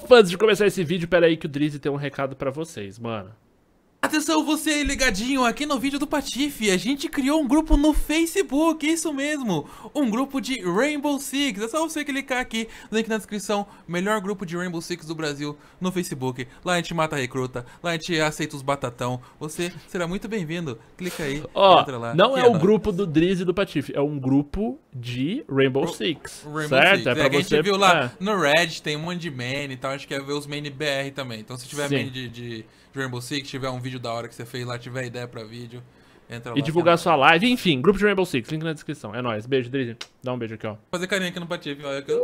Ufa, antes de começar esse vídeo, pera aí que o Drizzy tem um recado pra vocês, mano. Atenção, você aí ligadinho aqui no vídeo do Patife, a gente criou um grupo no Facebook, isso mesmo, um grupo de Rainbow Six. É só você clicar aqui, link na descrição, melhor grupo de Rainbow Six do Brasil no Facebook. Lá a gente mata recruta, lá a gente aceita os batatão, você será muito bem-vindo, clica aí, entra lá. Não é o grupo do Drizzy e do Patife, é um grupo de Rainbow Six, certo? É pra que a você... gente viu lá no Reddit, tem um monte de main e tal, a gente quer ver os main BR também, então se tiver main de Rainbow Six, tiver um vídeo da hora que você fez lá, tiver ideia pra vídeo, entra lá. E divulgar sua live, enfim, grupo de Rainbow Six, link na descrição. É nóis, beijo, Drizzy. Dá um beijo aqui, ó. Fazer carinha aqui no Patife, olha aqui.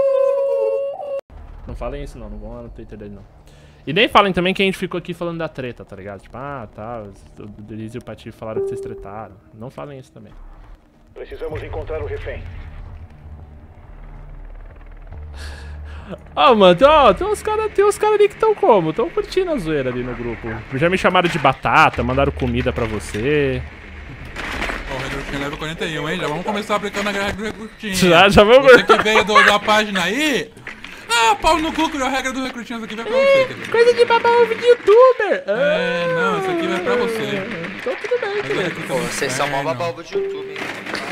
Não falem isso não vão lá no Twitter dele não. E nem falem também que a gente ficou aqui falando da treta, tá ligado? Tipo, tá, o Drizzy e o Patife falaram que vocês tretaram. Não falem isso também. Precisamos encontrar o refém. Mano, tem uns cara ali que estão como? Estão curtindo a zoeira ali no grupo. Já me chamaram de batata, mandaram comida pra você. Ó, o recrutinho level 41, hein? Já vamos começar aplicando a regra do recrutinho. Já vamos... Você que veio da página aí... pau no cu, criou a regra do recrutinho, isso aqui vai pra você, querido. Coisa de babar ovo de youtuber. Não, isso aqui vai pra você. Então tudo bem, querido. Pô, vocês são mó babar ovo de YouTube, hein?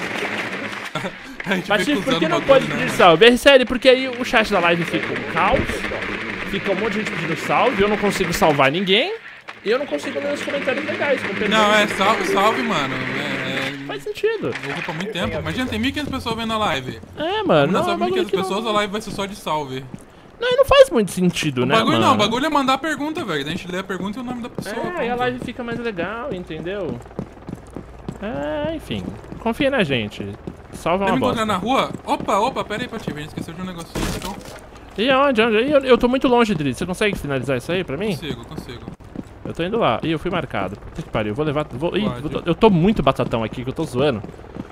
Patife, por que não pode pedir salve? É sério, porque aí o chat da live fica um caos, fica um monte de gente pedindo salve, eu não consigo salvar ninguém, e eu não consigo ler os comentários legais. Não, salve, mano. Faz sentido. Ocupa muito tempo. Imagina, tem 1.500 pessoas vendo a live. Mano. Não, 1.500 pessoas, a live vai ser só de salve. Não faz muito sentido, né, mano? O bagulho é mandar a pergunta, velho. A gente lê a pergunta e o nome da pessoa. Aí a live fica mais legal, entendeu? Enfim. Confia na gente. Salva uma bosta. Quer me encontrar na rua? Opa, pera aí, Patife. A gente esqueceu de um negocinho, então... E onde? Eu tô muito longe, Drizzy. Você consegue finalizar isso aí pra mim? Consigo. Eu tô indo lá. Ih, eu fui marcado. Puta que pariu. Vou levar... eu tô muito batatão aqui, que eu tô zoando.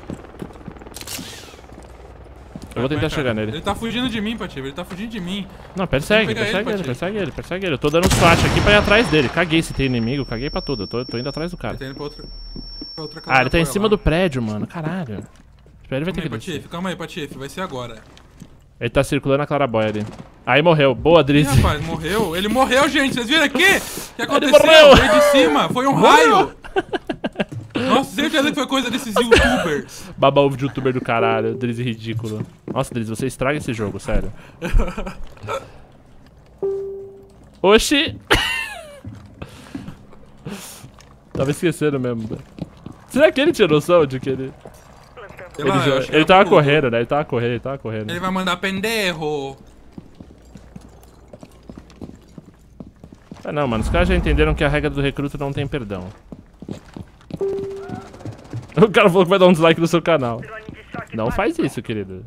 Eu vou tentar chegar nele. Ele tá fugindo de mim, Patife. Ele tá fugindo de mim. Não, persegue ele. Eu tô dando SWAT aqui pra ir atrás dele. Caguei se tem inimigo, caguei pra tudo. Eu tô indo atrás do cara. Ele tá indo pra outra casa. Ele tá em cima do prédio, mano. Caralho. Ele vai ter que descer. Calma aí, Patife. Vai ser agora. Ele tá circulando a clarabóia ali. Aí morreu. Boa, Drizzy. Ih, rapaz, morreu. Ele morreu, gente. Vocês viram aqui? O que aconteceu? Morreu. Veio de cima. Foi um raio. Nossa, certeza que foi coisa desses youtubers. Baba ovo de youtuber do caralho. Drizzy ridículo. Nossa, Drizzy, você estraga esse jogo, sério. Oxi. Tava esquecendo mesmo. Será que ele tinha noção de que ele... Ele tava correndo, né? Ele tava correndo. Ele vai mandar pendejo. Não, mano. Os caras já entenderam que a regra do recruta não tem perdão. O cara falou que vai dar um dislike no seu canal. Não faz isso, querido.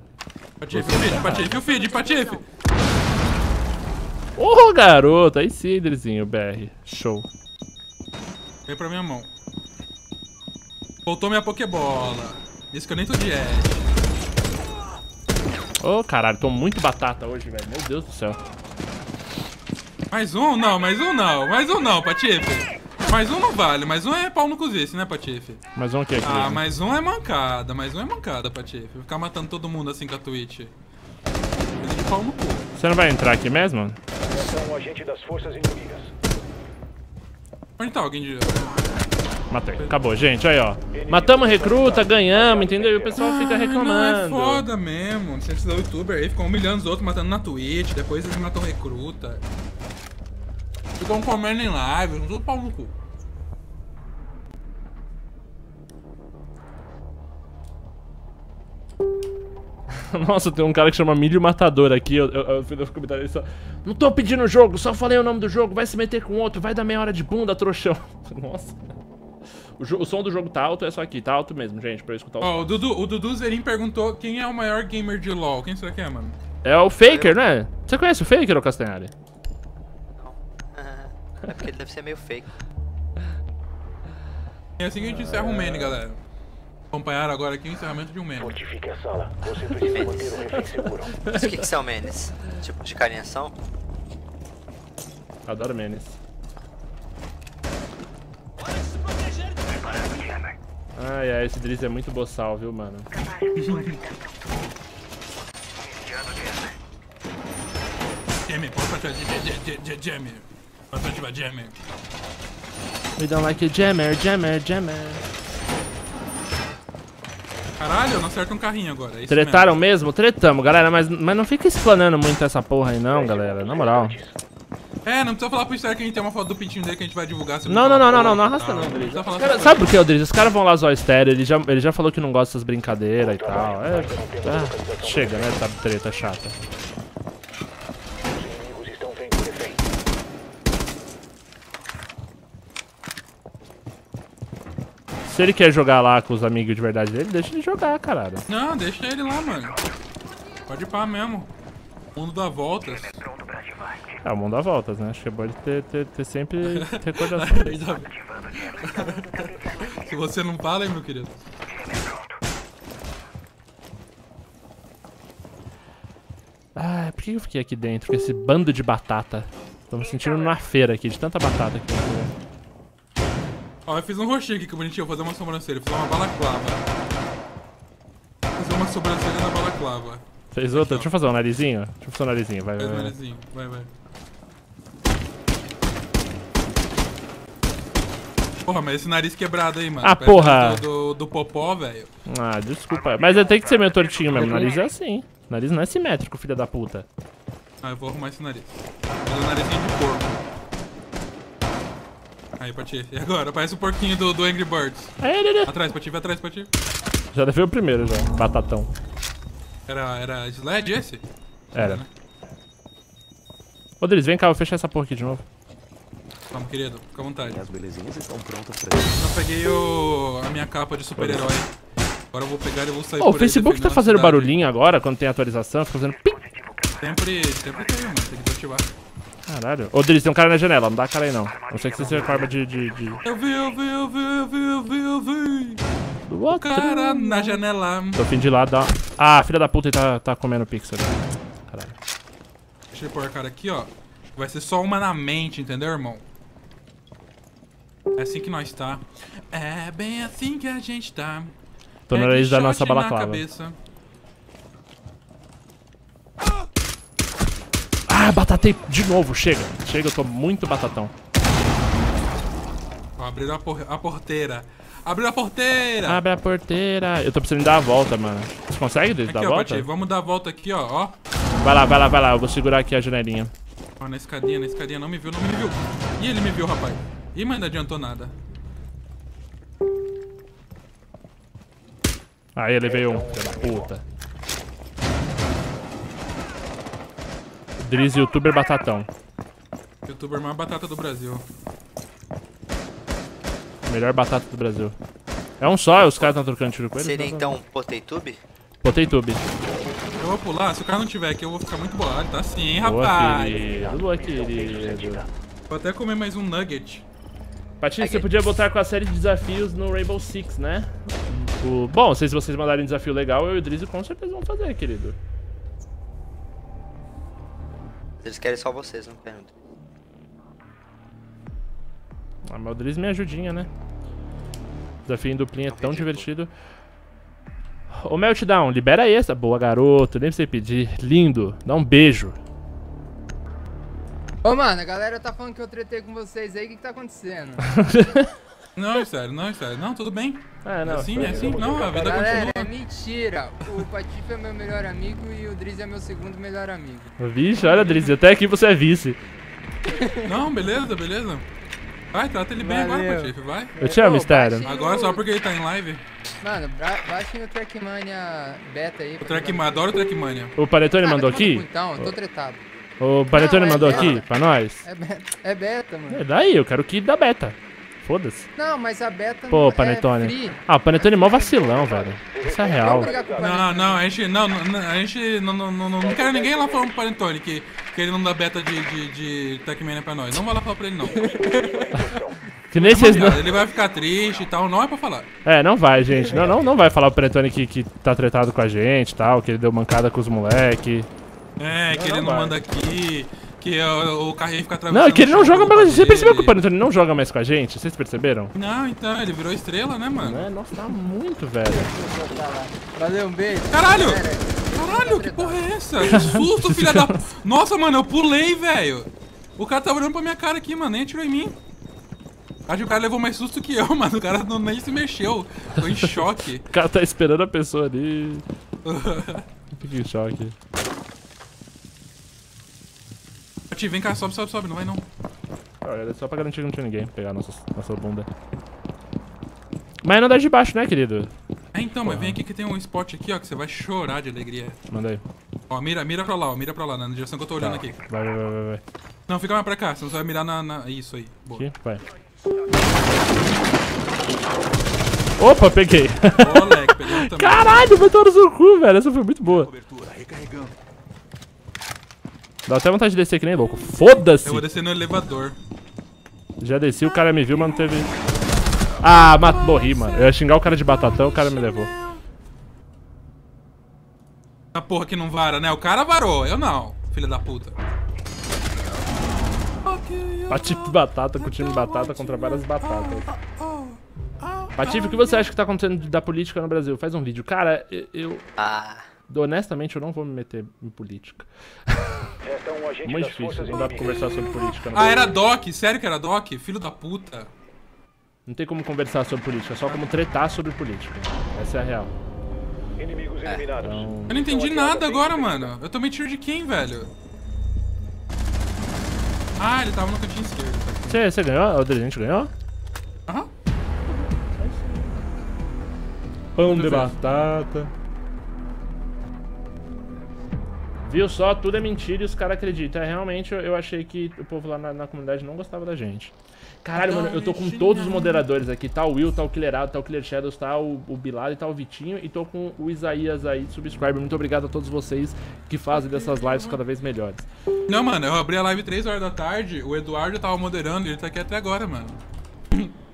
Patife. Ô, garoto. Aí sim, Drizzinho, BR. Show. Vem pra minha mão. Voltou minha Pokébola. Isso que eu nem tô de Edge. Ô, caralho, tô muito batata hoje, velho. Meu Deus do céu. Mais um não, Patife. Mais um não vale, mais um é pau no cozice, né, Patife? Mais um o quê, querido? Mais um é mancada, Patife. Ficar matando todo mundo assim com a Twitch. Coisa de pau no cu. Você não vai entrar aqui mesmo? Atenção, agente das forças inimigas. Onde tá alguém de... Matei. Acabou, gente. Aí, ó. Matamos recruta, ganhamos, entendeu? E o pessoal fica reclamando. Não, é foda mesmo. Você é youtuber aí, ficam humilhando os outros, matando na Twitch. Depois eles matam recruta. Ficam comendo em live, tudo pau no cu. Nossa, tem um cara que chama Milho Matador aqui. Eu fiz no comentário só. Não tô pedindo o jogo, só falei o nome do jogo. Vai se meter com outro, vai dar meia hora de bunda, trouxão. Nossa. O som do jogo tá alto, é só aqui, tá alto mesmo, gente, pra eu escutar o som. O Dudu Zerin perguntou quem é o maior gamer de LoL. Quem será que é, mano? É o Faker, né? Você conhece o Faker, ô Castanhari? Não. É porque ele deve ser meio fake. É assim que a gente encerra um main, galera. Acompanharam agora aqui o encerramento de um main. Fortifique a sala. Você precisa manter o refém seguro. Mas o que são menes? Tipo de carinhação? Adoro menes. Ai, esse Drizzy é muito boçal, viu, mano? Jammer, pode pra Jammer. Pode pra Jammer. We don't like it, jammer, jammer, jammer. Caralho, eu não acerto um carrinho agora. É isso Tretaram mesmo? Tretamos, galera, mas não fica explanando muito essa porra aí não, galera, na moral. É, não precisa falar pro Star que a gente tem uma foto do pintinho dele que a gente vai divulgar. Não arrasta não, Driz. Sabe por que, Driz? Os caras vão lá zoar o estéreo, ele já falou que não gosta dessas brincadeiras e tal. Chega, né, essa treta chata. Os inimigos estão vendo o refém. Se ele quer jogar lá com os amigos de verdade dele, deixa ele jogar, caralho. Não, deixa ele lá, mano. Pode ir pá mesmo. Mundo dá voltas. É, o mundo dá voltas, né? Acho que é bom ele ter sempre recordação dele. Se você não fala, hein, meu querido. Ah, por que eu fiquei aqui dentro com esse bando de batata? Tô me sentindo numa feira aqui, de tanta batata aqui. Ó, eu fiz um roxinho aqui que bonitinho, vou fazer uma sobrancelha. Fiz uma balaclava. Vou fazer uma sobrancelha na balaclava. Fez outra? Deixa eu fazer um narizinho. Deixa eu fazer um narizinho, vai. Faz o narizinho, vai. Porra, mas esse nariz quebrado aí, mano. Ah, porra! Do popó, velho. Ah, desculpa. Mas tem que ser meio tortinho mesmo. Nariz é assim. Nariz não é simétrico, filha da puta. Ah, eu vou arrumar esse nariz. Fazer um narizinho de porco. Aí, Pati. E agora? Parece o porquinho do Angry Birds. Atrás, Pati. Vai atrás, Pati. Já levei o primeiro, já. Batatão. Era sled esse? Era. Ô, Driz, vem cá, eu vou fechar essa porra aqui de novo. Vamos, querido. Fica à vontade. As belezinhas estão prontas pra isso. Eu peguei a minha capa de super-herói. Agora eu vou pegar e vou sair Ô, por o aí Facebook tá defendendo a fazendo cidade. barulhinho agora, quando tem atualização, fica fazendo pim. Sempre tem, mano. Tem que desativar. Caralho. Ô, Driz, tem um cara na janela, não dá cara aí não. Não sei que você seja com arma de... Eu vi. Do O outro. cara na janela. Tô fim de lado, dá... Ah, filha da puta, ele tá comendo pixel. Caralho. Deixa eu pôr a cara aqui, ó. Vai ser só uma na mente, entendeu, irmão? É assim que nós tá. É bem assim que a gente tá. Tô no nariz da shot nossa na balaclava. cabeça. Ah, batatei de novo, chega. Chega, eu tô muito batatão. Ó, abriram a porteira. Abriu a porteira! Abre a porteira. Eu tô precisando dar a volta, mano. Você consegue dar Aqui, a ó, volta? Pati, vamos dar a volta aqui, ó. Vai lá. Eu vou segurar aqui a janelinha. Ó, na escadinha. Não me viu. Ih, ele me viu, rapaz. Ih, mas não adiantou nada. Aí ele veio filho da puta. Driz, youtuber batatão. Youtuber mais batata do Brasil. Melhor batata do Brasil. É um só, os caras estão trocando tiro com ele? Seria então PotaTube? PotaTube. Eu vou pular, se o cara não tiver aqui eu vou ficar muito bolado, tá assim, hein, Boa, rapaz. querido. Boa, querido. Vou até comer mais um nugget. Pati, você podia botar com a série de desafios no Rainbow Six, né? Bom, se vocês mandarem um desafio legal, eu e o Driz com certeza vão fazer, querido. Eles querem só vocês, não pergunto. Ah, mas o Driz me ajudinha, né? Desafio em duplinha é tão divertido. Ô, Meltdown, libera essa. Boa, garoto. Nem precisa pedir. Lindo. Dá um beijo. Ô, mano, a galera tá falando que eu tretei com vocês aí. O que tá acontecendo? Não, é sério. Não, tudo bem. É, não. É assim. Não, a vida Galera, é continua. mentira. O Patife é meu melhor amigo e o Driz é meu segundo melhor amigo. Vixe, olha, Driz. Até aqui você é vice. Não, beleza. Vai, trata ele bem agora, Valeu. Patife, vai. Eu te amo, Ô, Mistério. baixem Agora só porque ele tá em live. Mano, baixem o Trackmania beta aí. Adoro o Trackmania. O Panetone mandou aqui? Então, eu tô tretado. O Panetone Não, é mandou beta. aqui pra nós? É beta, mano. É daí, eu quero o kit da beta. Foda-se. Não, mas a beta Pô, não Panetone. é free. Ah, o Panetone é mó vacilão, velho. Isso é real. Vamos brigar com o Panetone. Não, a gente não quero ninguém lá falando pro Panetone que ele não dá beta de Trackmania pra nós. Não vai lá falar pra ele, não. Que nem vocês não... Ele vai ficar triste e tal, não é pra falar. É, não vai, gente. Não vai falar pro Panetone que tá tretado com a gente e tal, que ele deu mancada com os moleque. É, que Não, ele não não vai. manda aqui, que o carrinho fica atravessando. Não, é que ele não o chão joga do mais. Você dele. percebeu que o Panetone não joga mais com a gente? Vocês perceberam? Não, então, ele virou estrela, né, mano? É, nossa, tá muito, velho. Valeu, um beijo. Caralho! Galera, Caralho, que porra é essa? Que susto, filha da... Nossa, mano, eu pulei, velho. O cara tava olhando pra minha cara aqui, mano, nem atirou em mim. Acho que o cara levou mais susto que eu, mano. O cara nem se mexeu. Tô em choque. O cara tá esperando a pessoa ali. Fica em choque. Vem cá, sobe, sobe, sobe. Não vai não. Olha, só pra garantir que não tinha ninguém pegar nossa bunda. Mas não dá de baixo, né, querido? É, então, mas vem aqui que tem um spot aqui, ó, que você vai chorar de alegria. Manda aí. Ó, mira pra lá, ó. Mira pra lá, na direção que eu tô olhando aqui. Vai. Não, fica mais pra cá, senão você vai mirar na... Isso aí. Boa. Aqui, vai. Opa, peguei. Ô, moleque, peguei um também. Caralho, meteu no seu cu, velho. Essa foi muito boa. Dá até vontade de descer que nem louco. Foda-se! Eu vou descer no elevador. Já desci, o cara me viu, mas não teve... Ah, morri, mano. Eu ia xingar o cara de batatão, o cara me levou. A porra que não vara, né? O cara varou, eu não, filha da puta. Patife batata com o time batata contra várias batatas. Patife, o que você acha que tá acontecendo da política no Brasil? Faz um vídeo. Cara, eu... Honestamente, eu não vou me meter em política. Resta um agente Muito das difícil, forças não dá pra inimigas. conversar sobre política no Ah, Brasil. era Doc? Sério que era Doc? Filho da puta. Não tem como conversar sobre política, só como tretar sobre política. Essa é a real. Inimigos eliminados. Então... Eu não entendi nada agora, mano. Eu tomei tiro de quem, velho? Ah, ele tava no cantinho esquerdo. Você ganhou? O dirigente ganhou? Aham. Pão de batata. Viu só? Tudo é mentira e os caras acreditam. É, realmente, eu achei que o povo lá na comunidade não gostava da gente. Caralho, mano, eu tô com todos os moderadores aqui. Tá o Will, tá o Killerado, tá o Killer Shadows, tá o Bilal e tá o Vitinho. E tô com o Isaías aí de subscriber. Muito obrigado a todos vocês que fazem dessas lives cada vez melhores. Não, mano, eu abri a live 3 horas da tarde, o Eduardo tava moderando e ele tá aqui até agora, mano.